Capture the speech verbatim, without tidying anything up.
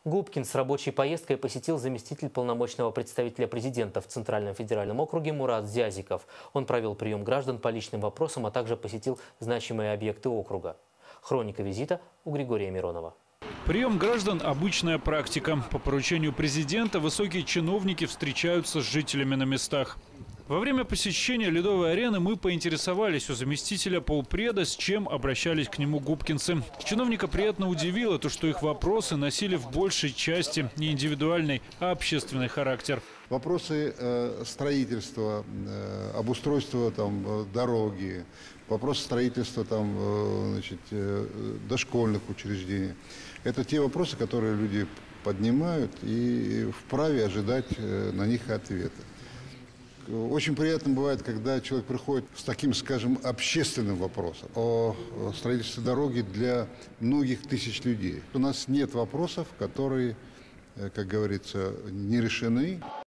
Губкин с рабочей поездкой посетил заместитель полномочного представителя президента в Центральном федеральном округе Мурат Зязиков. Он провел прием граждан по личным вопросам, а также посетил значимые объекты округа. Хроника визита у Григория Миронова. Прием граждан – обычная практика. По поручению президента высокие чиновники встречаются с жителями на местах. Во время посещения Ледовой арены мы поинтересовались у заместителя полпреда, с чем обращались к нему губкинцы. Чиновника приятно удивило то, что их вопросы носили в большей части не индивидуальный, а общественный характер. Вопросы э, строительства, э, обустройства там, дороги, вопросы строительства там, э, значит, э, дошкольных учреждений. Это те вопросы, которые люди поднимают и вправе ожидать э, на них ответа. Очень приятно бывает, когда человек приходит с таким, скажем, общественным вопросом о строительстве дороги для многих тысяч людей. У нас нет вопросов, которые, как говорится, не решены.